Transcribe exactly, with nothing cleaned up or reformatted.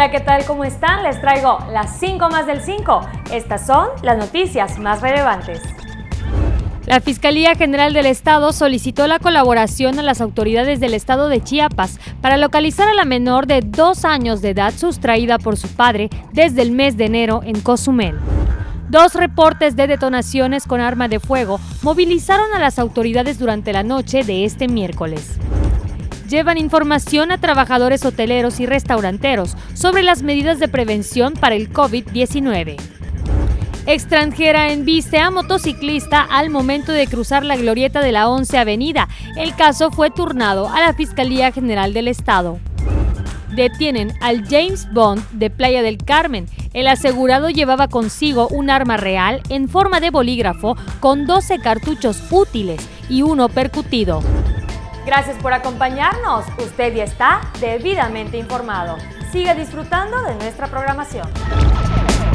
Hola, ¿qué tal? ¿Cómo están? Les traigo las cinco más del cinco. Estas son las noticias más relevantes. La Fiscalía General del Estado solicitó la colaboración a las autoridades del estado de Chiapas para localizar a la menor de dos años de edad sustraída por su padre desde el mes de enero en Cozumel. Dos reportes de detonaciones con arma de fuego movilizaron a las autoridades durante la noche de este miércoles. Llevan información a trabajadores hoteleros y restauranteros sobre las medidas de prevención para el COVID diecinueve. Extranjera embiste a motociclista al momento de cruzar la glorieta de la once Avenida. El caso fue turnado a la Fiscalía General del Estado. Detienen al James Bond de Playa del Carmen. El asegurado llevaba consigo un arma real en forma de bolígrafo con doce cartuchos útiles y uno percutido. Gracias por acompañarnos. Usted ya está debidamente informado. Siga disfrutando de nuestra programación.